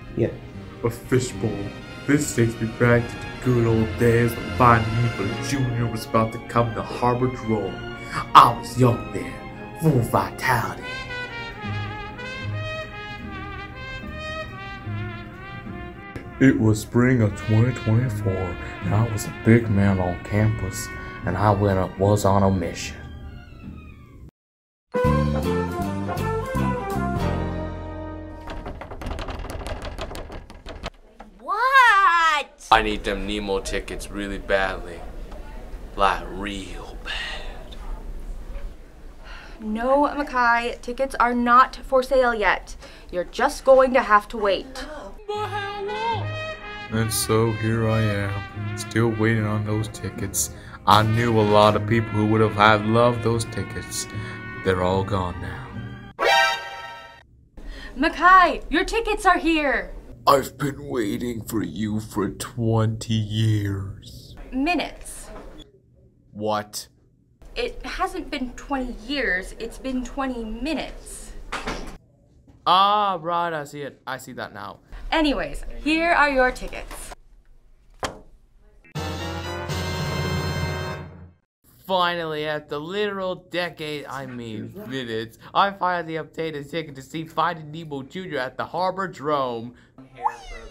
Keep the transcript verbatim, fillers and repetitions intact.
Yep. A fishbowl. This takes me back to the good old days when Finding Nemo Junior was about to come to Harbor Drome. I was young then, full of vitality. It was spring of twenty twenty-four, and I was a big man on campus, and I went was on a mission. What? I need them Nemo tickets really badly. Like, real bad. No, Makai, tickets are not for sale yet. You're just going to have to wait. But how long? And so here I am, still waiting on those tickets. I knew a lot of people who would have had loved those tickets. They're all gone now. Makai, your tickets are here. I've been waiting for you for twenty years. Minutes. What? It hasn't been twenty years, it's been twenty minutes. Ah, right, I see it. I see that now. Anyways, here are your tickets. Finally, after literal decade, I mean minutes, I finally obtained a ticket to see Finding Nemo Junior at the Harbor Drome. I'm here for